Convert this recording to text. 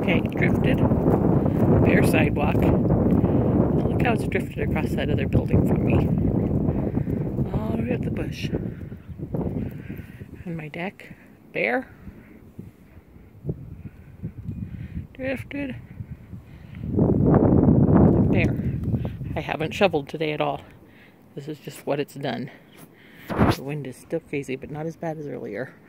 Okay, drifted. Bare sidewalk. Now look how it's drifted across that other building from me. All the way up the bush. And my deck, bare. Drifted. There. I haven't shoveled today at all. This is just what it's done. The wind is still crazy, but not as bad as earlier.